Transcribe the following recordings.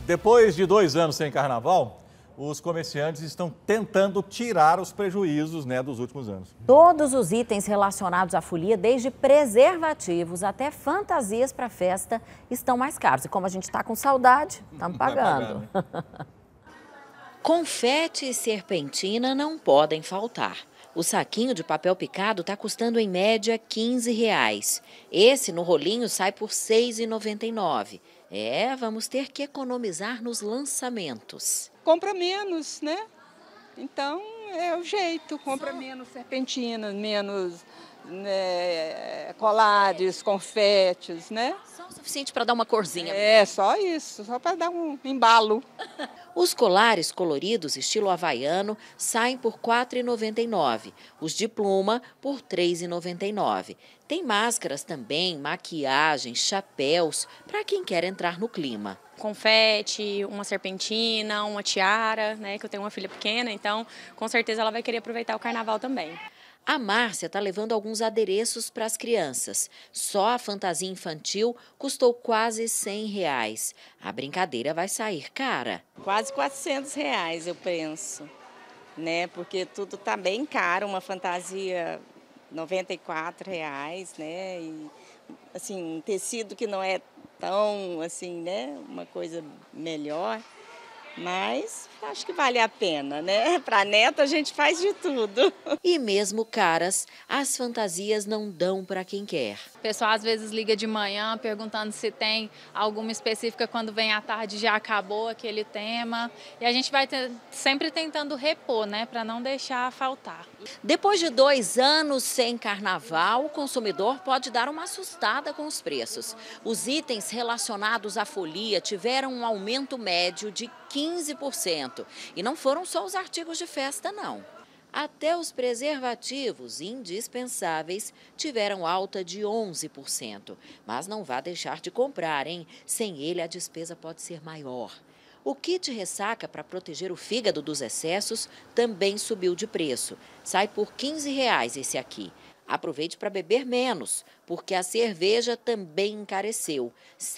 Depois de 2 anos sem carnaval, os comerciantes estão tentando tirar os prejuízos, dos últimos anos. Todos os itens relacionados à folia, desde preservativos até fantasias para festa, estão mais caros. E como a gente está com saudade, estamos pagando. Confete e serpentina não podem faltar. O saquinho de papel picado está custando em média R$15. Esse no rolinho sai por R$ 6,99. Vamos ter que economizar nos lançamentos. Compra menos, né? Então é o jeito, compra menos serpentinas, menos colares, confetes, né? Só o suficiente para dar uma corzinha. Só isso, só para dar um embalo. Os colares coloridos estilo havaiano saem por R$ 4,99. Os de pluma por R$ 3,99. Tem máscaras também, maquiagem, chapéus, para quem quer entrar no clima. Confete, uma serpentina, uma tiara, que eu tenho uma filha pequena, então com certeza ela vai querer aproveitar o carnaval também. A Márcia está levando alguns adereços para as crianças. Só a fantasia infantil custou quase R$100. A brincadeira vai sair cara. Quase R$400 eu penso, porque tudo está bem caro, uma fantasia R$94, E assim, um tecido que não é tão assim, uma coisa melhor. Mas acho que vale a pena, Para neta a gente faz de tudo. E mesmo caras, as fantasias não dão para quem quer. O pessoal às vezes liga de manhã perguntando se tem alguma específica, quando vem à tarde já acabou aquele tema. E a gente vai sempre tentando repor, para não deixar faltar. Depois de 2 anos sem carnaval, o consumidor pode dar uma assustada com os preços. Os itens relacionados à folia tiveram um aumento médio de 15%. E não foram só os artigos de festa, não. Até os preservativos indispensáveis tiveram alta de 11%. Mas não vá deixar de comprar, hein? Sem ele, a despesa pode ser maior. O kit ressaca para proteger o fígado dos excessos também subiu de preço. Sai por R$ 15 esse aqui. Aproveite para beber menos, porque a cerveja também encareceu,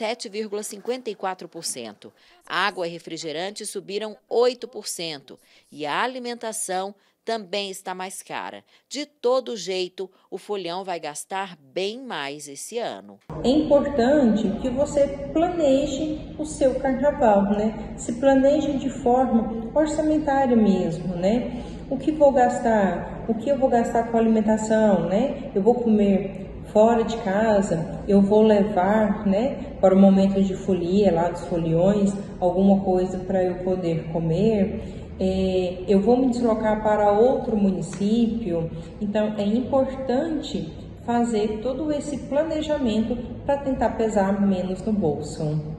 7,54%. Água e refrigerante subiram 8%. E a alimentação também está mais cara. De todo jeito, o folião vai gastar bem mais esse ano. É importante que você planeje o seu carnaval, Se planeje de forma orçamentária mesmo, O que vou gastar? O que eu vou gastar com alimentação, Eu vou comer fora de casa, eu vou levar, para o momento de folia, lá dos foliões, alguma coisa para eu poder comer. Eu vou me deslocar para outro município, então é importante fazer todo esse planejamento para tentar pesar menos no bolso.